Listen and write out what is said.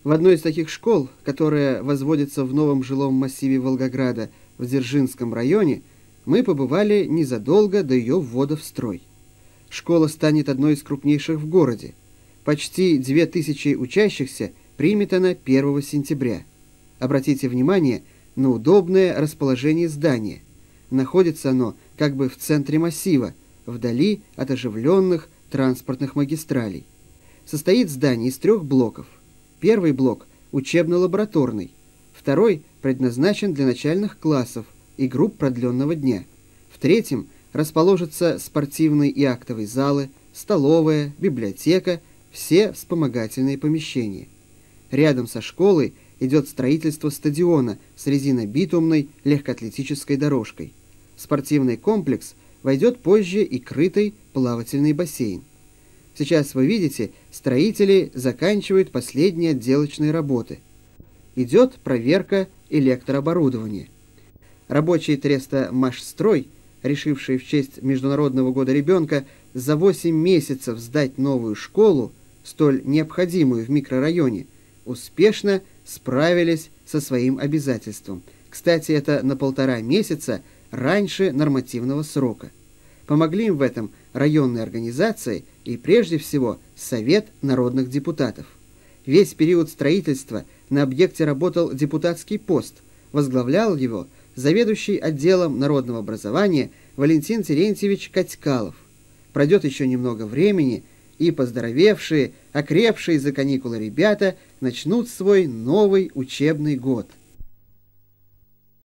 В одной из таких школ, которая возводится в новом жилом массиве Волгограда в Дзержинском районе, мы побывали незадолго до ее ввода в строй. Школа станет одной из крупнейших в городе. Почти 2000 учащихся примет она 1 сентября. Обратите внимание на удобное расположение здания. Находится оно как бы в центре массива, вдали от оживленных транспортных магистралей. Состоит здание из 3 блоков. Первый блок – учебно-лабораторный, второй предназначен для начальных классов и групп продленного дня. В третьем расположатся спортивные и актовые залы, столовая, библиотека, все вспомогательные помещения. Рядом со школой идет строительство стадиона с резинобитумной легкоатлетической дорожкой. В спортивный комплекс войдет позже и крытый плавательный бассейн. Сейчас вы видите, строители заканчивают последние отделочные работы. Идет проверка электрооборудования. Рабочие треста «Машстрой», решившие в честь Международного года ребенка за 8 месяцев сдать новую школу, столь необходимую в микрорайоне, успешно справились со своим обязательством. Кстати, это на 1,5 месяца раньше нормативного срока. Помогли им в этом районные организации и, прежде всего, Совет народных депутатов. Весь период строительства на объекте работал депутатский пост, возглавлял его заведующий отделом народного образования Валентин Терентьевич Катькалов. Пройдет еще немного времени, и поздоровевшие, окрепшие за каникулы ребята начнут свой новый учебный год.